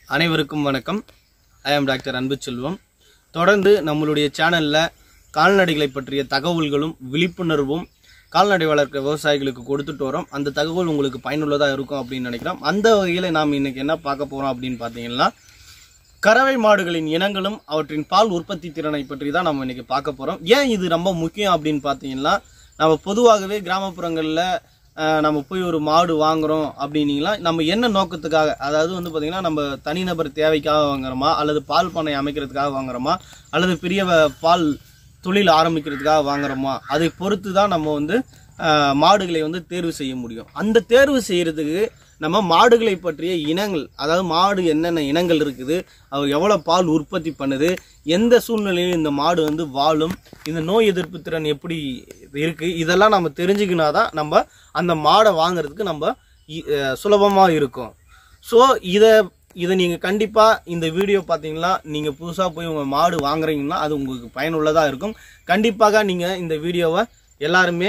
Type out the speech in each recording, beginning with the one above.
அனைவருக்கும் வணக்கம். ஐ ஆம் டாக்டர் அன்புச்செல்வம். தொடர்ந்து நம்மளுடைய சேனலில் கால்நடைகளை பற்றிய தகவல்களும் விழிப்புணர்வும் கால்நடை வளர்க்க விவசாயிகளுக்கு கொடுத்துட்டு வரோம். அந்த தகவல் உங்களுக்கு பயனுள்ளதாக இருக்கும் அப்படின்னு நினைக்கிறோம். அந்த வகையில் நாம் இன்றைக்கி என்ன பார்க்க போகிறோம் அப்படின்னு பார்த்தீங்கன்னா, கறவை மாடுகளின் இனங்களும் அவற்றின் பால் உற்பத்தி திறனை பற்றி தான் நம்ம இன்றைக்கி பார்க்க போகிறோம். ஏன் இது ரொம்ப முக்கியம் அப்படின்னு பார்த்தீங்கன்னா, நம்ம பொதுவாகவே கிராமப்புறங்களில் நம்ம போய் ஒரு மாடு வாங்குறோம் அப்படின்னீங்களா, நம்ம என்ன நோக்கத்துக்காக, அதாவது வந்து பார்த்திங்கன்னா நம்ம தனிநபர் தேவைக்காக வாங்குறோமா, அல்லது பால் பண்ணை அமைக்கிறதுக்காக வாங்குறோமா, அல்லது பெரிய பால் தொழில் ஆரம்பிக்கிறதுக்காக வாங்குறோமா, அதை பொறுத்து தான் நம்ம வந்து மாடுகளை வந்து தேர்வு செய்ய முடியும். அந்த தேர்வு செய்கிறதுக்கு நம்ம மாடுகளை பற்றிய இனங்கள், அதாவது மாடு என்னென்ன இனங்கள் இருக்குது, அது எவ்வளோ பால் உற்பத்தி பண்ணுது, எந்த சூழ்நிலையில் இந்த மாடு வந்து வாழும், இந்த நோய் எதிர்ப்பு திறன் எப்படி இருக்குது, இதெல்லாம் நம்ம தெரிஞ்சுக்கினா தான் நம்ம அந்த மாடை வாங்குறதுக்கு நம்ம சுலபமாக இருக்கும். ஸோ இதை நீங்கள் கண்டிப்பாக இந்த வீடியோ பார்த்தீங்கன்னா, நீங்கள் புதுசாக போய் உங்கள் மாடு வாங்குறீங்கன்னா அது உங்களுக்கு பயனுள்ளதாக இருக்கும். கண்டிப்பாக நீங்கள் இந்த வீடியோவை எல்லாருமே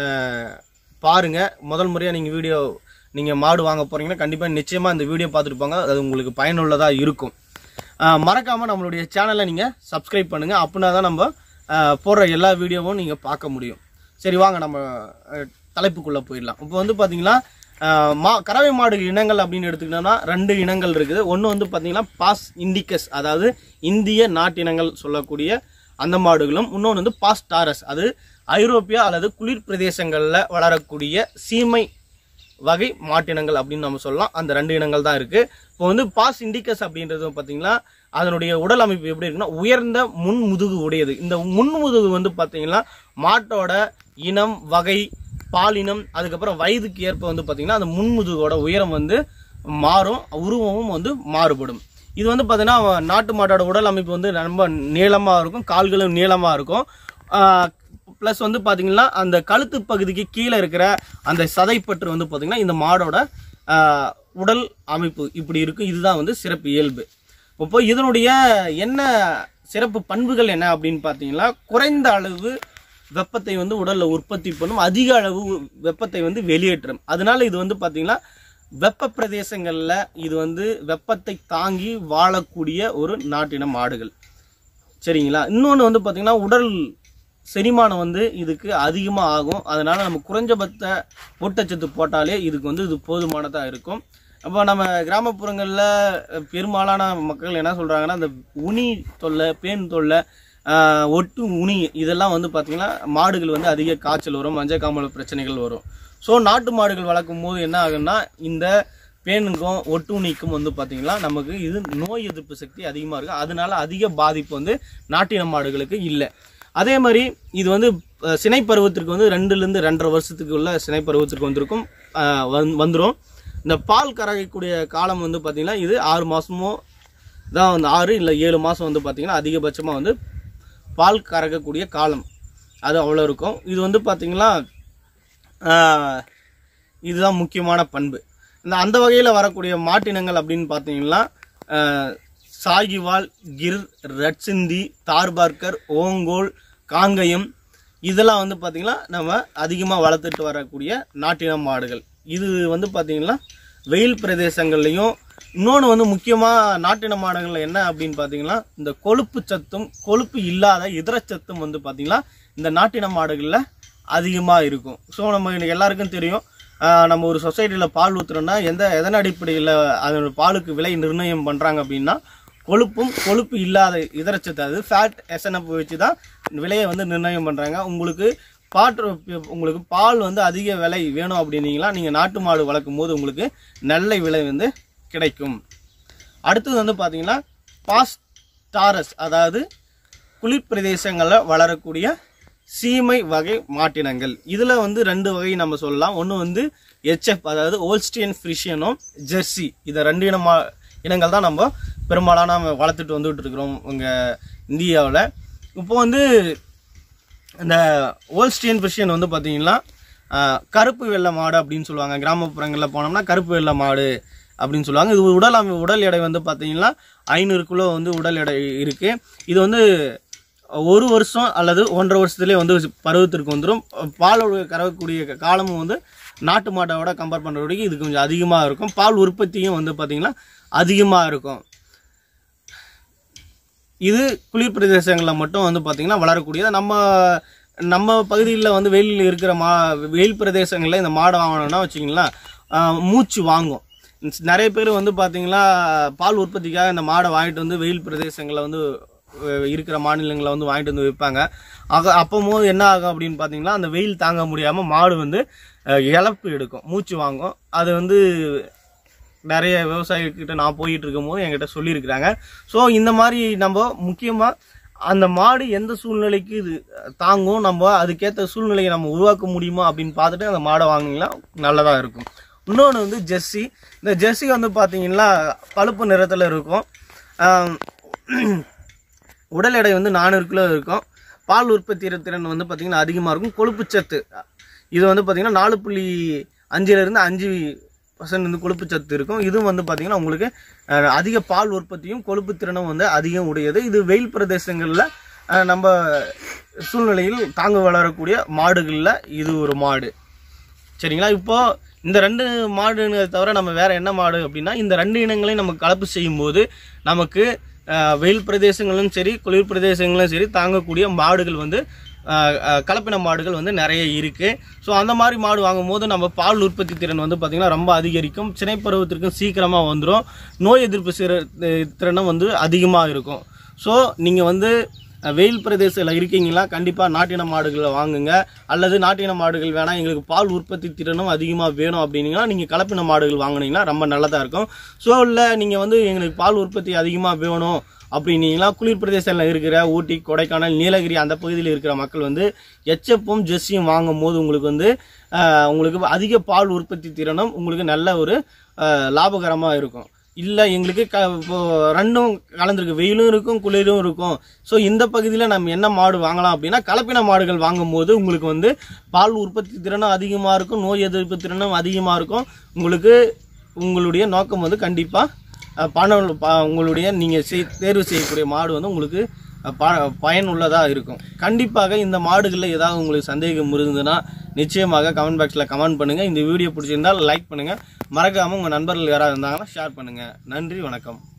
பாருங்கள். முதல் முறையாக நீங்கள் மாடு வாங்க போகிறீங்கன்னா கண்டிப்பாக நிச்சயமாக இந்த வீடியோ பார்த்துருப்பாங்க, அது உங்களுக்கு பயனுள்ளதாக இருக்கும். மறக்காமல் நம்மளுடைய சேனலை நீங்கள் சப்ஸ்கிரைப் பண்ணுங்கள். அப்படின்னா தான் நம்ம போடுற எல்லா வீடியோவும் நீங்கள் பார்க்க முடியும். சரி, வாங்க நம்ம தலைப்புக்குள்ளே போயிடலாம். இப்போ வந்து பார்த்தீங்கன்னா, கறவை மாடு இனங்கள் அப்படின்னு எடுத்துக்கிட்டோம்னா 2 இனங்கள் இருக்குது. ஒன்று வந்து பார்த்தீங்கன்னா பாஸ் இண்டிகஸ், அதாவது இந்திய நாட்டினங்கள் சொல்லக்கூடிய அந்த மாடுகளும், இன்னொன்று வந்து பாஸ் டாரஸ், அது ஐரோப்பியா அல்லது குளிர் பிரதேசங்களில் வளரக்கூடிய சீமை வகை மாட்டினங்கள் அப்படின்னு நம்ம சொல்லலாம். அந்த 2 இனங்கள் தான் இருக்குது. இப்போ வந்து பாஸ் இண்டிகஸ் அப்படின்றது பார்த்தீங்கன்னா, அதனுடைய உடல் அமைப்பு எப்படி இருக்குன்னா, உயர்ந்த முன்முதுகு உடையது. இந்த முன்முதுகு வந்து பார்த்தீங்கன்னா மாட்டோட இனம், வகை, பாலினம், அதுக்கப்புறம் வயதுக்கு ஏற்ப வந்து பார்த்தீங்கன்னா அந்த முன்முதுகோட உயரம் வந்து மாறும், உருவமும் வந்து மாறுபடும். இது வந்து பார்த்தீங்கன்னா நாட்டு மாட்டோட உடல் அமைப்பு வந்து ரொம்ப நீளமாக இருக்கும், கால்களும் நீளமாக இருக்கும். ப்ளஸ் வந்து பார்த்தீங்கன்னா அந்த கழுத்து பகுதிக்கு கீழே இருக்கிற அந்த சதைப்பற்று வந்து பார்த்தீங்கன்னா இந்த மாடோட உடல் அமைப்பு இப்படி இருக்கும். இதுதான் வந்து சிறப்பு இயல்பு. இப்போ இதனுடைய என்ன சிறப்பு பண்புகள் என்ன அப்படின்னு பார்த்தீங்கன்னா, குறைந்த அளவு வெப்பத்தை வந்து உடலில் உற்பத்தி பண்ணும், அதிக அளவு வெப்பத்தை வந்து வெளியேற்றும். அதனால இது வந்து பார்த்தீங்கன்னா வெப்ப பிரதேசங்களில் இது வந்து வெப்பத்தை தாங்கி வாழக்கூடிய ஒரு நாட்டின மாடுகள். சரிங்களா? இன்னொன்று வந்து பார்த்தீங்கன்னா உடல் செரிமானம் வந்து இதுக்கு அதிகமாக ஆகும். அதனால் நம்ம குறைஞ்சபட்ச ஊட்டச்சத்து போட்டாலே இதுக்கு வந்து இது போதுமானதாக இருக்கும். அப்போ நம்ம கிராமப்புறங்களில் பெரும்பாலான மக்கள் என்ன சொல்கிறாங்கன்னா, அந்த உனி தொல்லை, பேன் தொல்லை, ஒட்டு உனி, இதெல்லாம் வந்து பார்த்திங்கன்னா மாடுகள் வந்து அதிக காய்ச்சல் வரும், மஞ்சக்காமல பிரச்சனைகள் வரும். ஸோ நாட்டு மாடுகள் வளர்க்கும் போது என்ன ஆகுன்னா, இந்த பேனுக்கும் ஒட்டு உனிக்கும் வந்து பார்த்திங்கன்னா நமக்கு இது நோய் எதிர்ப்பு சக்தி அதிகமாக இருக்குது. அதனால அதிக பாதிப்பு வந்து நாட்டின மாடுகளுக்கு இல்லை. அதே மாதிரி இது வந்து சினை பருவத்திற்கு வந்து 2லேருந்து 2.5 வருஷத்துக்கு உள்ள சினை பருவத்திற்கு வந்திருக்கும் வந்துடும். இந்த பால் கறக்கக்கூடிய காலம் வந்து பார்த்திங்கன்னா இது 6 மாதமோ தான், வந்து 6 இல்லை 7 மாதம் வந்து பார்த்திங்கன்னா அதிகபட்சமாக வந்து பால் கறக்கக்கூடிய காலம் அது அவ்வளோ இருக்கும். இது வந்து பார்த்திங்கன்னா இதுதான் முக்கியமான பண்பு. அந்த வகையில் வரக்கூடிய மாட்டினங்கள் அப்படின்னு பார்த்தீங்கன்னா சாகிவால், கிர், ரெட் சிந்தி, தார்பார்க்கர், ஓங்கோல், காங்கயம், இதெல்லாம் வந்து பார்த்திங்கன்னா நம்ம அதிகமாக வளர்த்துட்டு வரக்கூடிய நாட்டின மாடுகள். இது வந்து பார்த்திங்கன்னா வெயில் பிரதேசங்கள்லையும், இன்னொன்று வந்து முக்கியமாக நாட்டின மாடுகளில் என்ன அப்படின்னு பார்த்தீங்கன்னா, இந்த கொழுப்பு சத்தும் கொழுப்பு இல்லாத இதரச்சத்தும் வந்து பார்த்திங்கன்னா இந்த நாட்டின மாடுகளில் அதிகமாக இருக்கும். ஸோ நம்ம எனக்கு எல்லாருக்கும் தெரியும், நம்ம ஒரு சொசைட்டியில் பால் ஊற்றுறோன்னா எதன் அடிப்படையில் அதோட பாலுக்கு விலை நிர்ணயம் பண்ணுறாங்க அப்படின்னா, கொழுப்பு இல்லாத இதரச்சத்து, அது ஃபேட் எஸ்என்எஃப் வச்சு தான் விலையை வந்து நிர்ணயம் பண்ணுறாங்க. உங்களுக்கு பால் வந்து அதிக விலை வேணும் அப்படின்னீங்களா, நீங்கள் நாட்டு மாடு வளர்க்கும் போது உங்களுக்கு நல்ல விலை வந்து கிடைக்கும். அடுத்தது வந்து பார்த்தீங்கன்னா பாஸ் டாரஸ், அதாவது குளிர் பிரதேசங்களில் வளரக்கூடிய சீமை வகை மாட்டினங்கள். இதில் வந்து 2 வகை நம்ம சொல்லலாம். ஒன்று வந்து ஹெச்எஃப், அதாவது ஹோல்ஸ்டியன் ஃப்ரிஷியனும் ஜெர்சி. இதை 2 இனங்கள் தான் நம்ம பெரும்பாலான வளர்த்துட்டு வந்துட்டு இருக்கிறோம் உங்கள் இந்தியாவில். இப்போ வந்து இந்த ஹோல்ஸ்டியன் ஃப்ரிஷியன் வந்து பார்த்தீங்கன்னா கருப்பு வெள்ளை மாடு அப்படின்னு சொல்லுவாங்க. கிராமப்புறங்களில் போனோம்னா கருப்பு வெள்ளை மாடு அப்படின்னு சொல்லுவாங்க. இது உடல் எடை வந்து பார்த்தீங்கன்னா 500 கிலோ வந்து உடல் எடை இருக்குது. இது வந்து 1 வருஷம் அல்லது 1.5 வருஷத்துலேயே வந்து பருவத்திற்கு வந்துடும். பால் கறக்கக்கூடிய காலமும் வந்து நாட்டு மாட்டோட கம்பேர் பண்ணுறதுக்கு இது கொஞ்சம் அதிகமாக இருக்கும். பால் உற்பத்தியும் வந்து பார்த்திங்கன்னா அதிகமாக இருக்கும். இது குளிர் பிரதேசங்களில் மட்டும் வந்து பார்த்திங்கன்னா வளரக்கூடியது. நம்ம பகுதியில் வந்து வெயிலில் இருக்கிற வெயில் பிரதேசங்களில் இந்த மாடு வாங்கணும்னா வச்சிங்களேன் மூச்சு வாங்கும். நிறைய பேர் வந்து பார்த்திங்கன்னா பால் உற்பத்திக்காக இந்த மாடை வாங்கிட்டு வந்து வெயில் பிரதேசங்களில் வந்து இருக்கிற மாநிலங்களில் வந்து வாங்கிட்டு வந்து விற்பாங்க. அப்போது என்ன ஆகும் அப்படின்னு பார்த்தீங்கன்னா அந்த வெயில் தாங்க முடியாமல் மாடு வந்து இழப்பு எடுக்கும், மூச்சு வாங்கும். அது வந்து நிறைய விவசாயிகிட்ட நான் போயிட்டு இருக்கும்போது என்கிட்ட சொல்லியிருக்கிறாங்க. ஸோ இந்த மாதிரி நம்ம முக்கியமாக அந்த மாடு எந்த சூழ்நிலைக்கு இது தாங்கும், நம்ம அதுக்கேற்ற சூழ்நிலையை நம்ம உருவாக்க முடியுமா அப்படின்னு பார்த்துட்டு அந்த மாடை வாங்கினா நல்லதாக இருக்கும். இன்னொன்று வந்து ஜெர்சி. இந்த ஜெர்சி வந்து பார்த்தீங்கன்னா பழுப்பு நிறத்தில் இருக்கும். உடல் எடை வந்து 400 கிலோ இருக்கும். பால் உற்பத்தி திறன் வந்து பார்த்திங்கன்னா அதிகமாக இருக்கும். கொழுப்புச்சத்து இது வந்து பார்த்திங்கன்னா 4.5 5% வந்து கொழுப்புச்சத்து இருக்கும். இதுவும் வந்து பார்த்திங்கன்னா உங்களுக்கு அதிக பால் உற்பத்தியும் கொழுப்பு திறனும் வந்து அதிகம் உடையது. இது வெயில் பிரதேசங்களில் நம்ம சூழ்நிலையில் தாங்க வளரக்கூடிய மாடுகளில் இது ஒரு மாடு. சரிங்களா? இப்போது இந்த 2 மாடுங்களை தவிர நம்ம வேறு என்ன மாடு அப்படின்னா இந்த 2 இனங்களையும் நம்ம கலப்பு செய்யும்போது நமக்கு வெயில் பிரதேசங்களும் சரி குளிர் பிரதேசங்களும் சரி தாங்கக்கூடிய மாடுகள் வந்து கலப்பின மாடுகள் வந்து நிறைய இருக்குது. ஸோ அந்த மாதிரி மாடு வாங்கும்போது நம்ம பால் உற்பத்தி திறன் வந்து பார்த்திங்கன்னா ரொம்ப அதிகரிக்கும். சினைப்பருவத்திற்கும் சீக்கிரமாக வந்துடும். நோய் எதிர்ப்பு திறனும் வந்து அதிகமாக இருக்கும். ஸோ நீங்கள் வந்து வெயில் பிரதேசத்தில் இருக்கீங்களா கண்டிப்பாக நாட்டின மாடுகளை வாங்குங்க. அல்லது நாட்டின மாடுகள் வேணாம் எங்களுக்கு பால் உற்பத்தி திறனும் அதிகமாக வேணும் அப்படின்னீங்கன்னா நீங்கள் கலப்பின மாடுகள் வாங்கினீங்கன்னா ரொம்ப நல்லதாக இருக்கும். ஸோ இல்லை நீங்கள் வந்து எங்களுக்கு பால் உற்பத்தி அதிகமாக வேணும் அப்படின்னீங்கன்னா குளிர் பிரதேசத்தில் இருக்கிற ஊட்டி, கொடைக்கானல், நீலகிரி அந்த பகுதியில் இருக்கிற மக்கள் வந்து எச்எப்பும் ஜெர்சியும் வாங்கும் போது உங்களுக்கு வந்து உங்களுக்கு அதிக பால் உற்பத்தி திறனும் உங்களுக்கு நல்ல ஒரு லாபகரமாக இருக்கும். இல்லை எங்களுக்கு இப்போ 2ம் கலந்துருக்கு, வெயிலும் இருக்கும் குளிரும் இருக்கும். ஸோ இந்த பகுதியில் நம்ம என்ன மாடு வாங்கலாம் அப்படின்னா கலப்பின மாடுகள் வாங்கும்போது உங்களுக்கு வந்து பால் உற்பத்தி திறனும் அதிகமாக இருக்கும், நோய் எதிர்ப்பு திறனும் அதிகமாக இருக்கும். உங்களுடைய நோக்கம் வந்து கண்டிப்பாக உங்களுடைய நீங்கள் தேர்வு செய்யக்கூடிய மாடு வந்து உங்களுக்கு பயனுள்ளதாக இருக்கும். கண்டிப்பாக இந்த மாடுகளில் ஏதாவது உங்களுக்கு சந்தேகம் இருந்ததுன்னா நிச்சயமாக கமெண்ட் பாக்ஸில் கமெண்ட் பண்ணுங்கள். இந்த வீடியோ பிடிச்சிருந்தால் லைக் பண்ணுங்கள். மறக்காமல் உங்கள் நண்பர்கள் யாராவது இருந்தாங்கன்னா ஷேர் பண்ணுங்கள். நன்றி, வணக்கம்.